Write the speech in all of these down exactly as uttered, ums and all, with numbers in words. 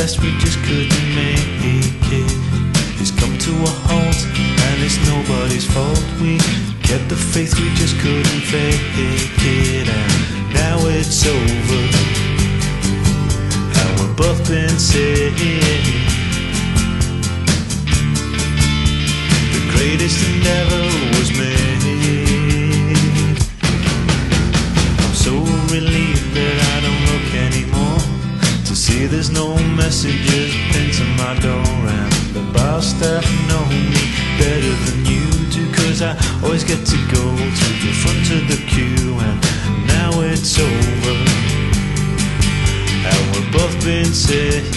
best, we just couldn't make it. It's come to a halt, and it's nobody's fault. We kept the faith, we just couldn't fake it. And now it's over, and we've both been saved. The greatest endeavor was made. I'm so relieved that I don't look anymore, to see there's no messages pinned to my door. And the bar staff know me better than you do, 'cause I always get to go to the front of the queue. And now it's over, and we've both been saved.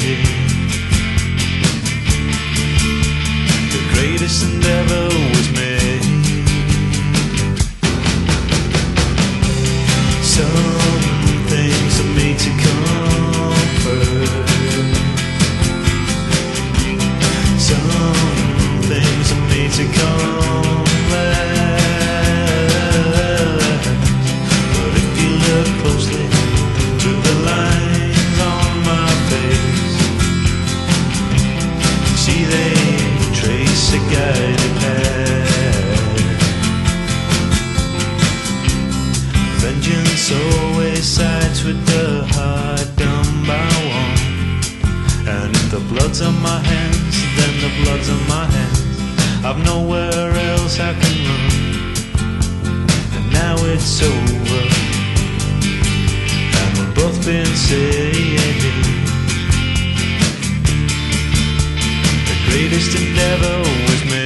The greatest endeavor was made. Some things are made to comfort, some things are made to come last. But if you look closely to the lines on my face, you see they trace a guided path. Vengeance always sides with the heart done by one. And if the blood's on my hands, then the blood's on my hands. I've nowhere else I can run. And now it's over, and we've both been saved. The greatest endeavor was made.